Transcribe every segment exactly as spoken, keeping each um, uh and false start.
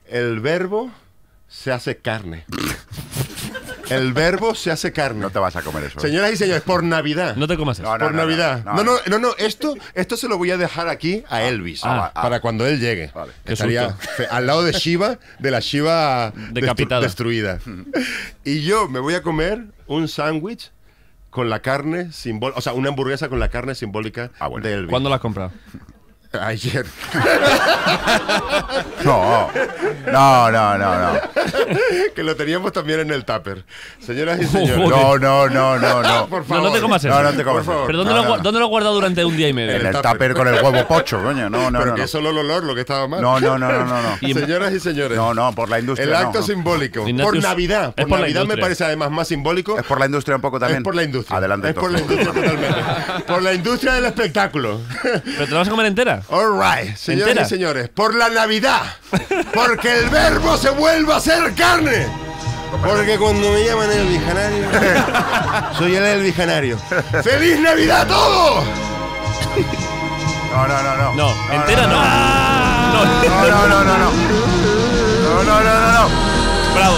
el verbo se hace carne. El verbo se hace carne. No te vas a comer eso. Señoras y señores, por Navidad. No te comas eso. No, no, por no, Navidad. no, No, no, no, no, no, esto, esto se lo voy a dejar aquí a Elvis. ah, para ah. cuando él llegue. Vale. Qué Estaría fe- al lado de Shiva, de la Shiva Decapitada. destru- destruida. Y yo me voy a comer un sándwich con la carne simbólica, o sea, una hamburguesa con la carne simbólica Ah, bueno. de Elvis. ¿Cuándo la has comprado? Ayer. No, no, no, no, no. Que lo teníamos también en el tupper. Señoras y señores. No, no, no, no, no. Por No, favor. no te comas eso. No, no te comas Por favor. ¿Pero dónde, No, lo, no, gua- no. dónde lo has guardado durante un día y medio? En el tupper. tupper con el huevo pocho, coño. No, no, Pero no. que No, es solo el olor lo que estaba mal. no, no, no, no, no. Y- Señoras y señores. No, no, por la industria. El acto no, no. simbólico. Ignatius, Por Navidad. es Por, por la Navidad me industria. parece además más simbólico. Es por la industria un poco también. Es por la industria. Adelante, Es por la entonces. industria totalmente. Por la industria del espectáculo. ¿Pero te la vas a comer entera? All right, señoras ¿Entera? y señores. Por la Navidad. Porque el verbo se vuelve a ser carne. Porque cuando me llaman Elvis Canario, soy el Elvis Canario. ¡Feliz Navidad a todos! No, no, no, no. No, entera no. No. No, no, no, no, no. No, no, no, no, no. Bravo.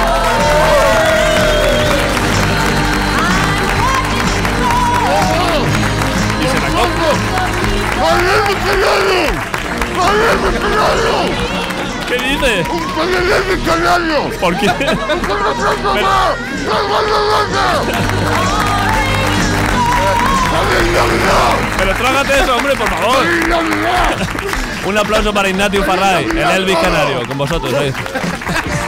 Y se la come. ¡Con Elvis Canario! ¡Con Elvis Canario! ¿Qué dices? ¡Con el Elvis Canario! ¿Por qué? Pero trágate eso, hombre, por favor. Un aplauso para Ignatius Farray, el Elvis Canario, con vosotros. ¿eh?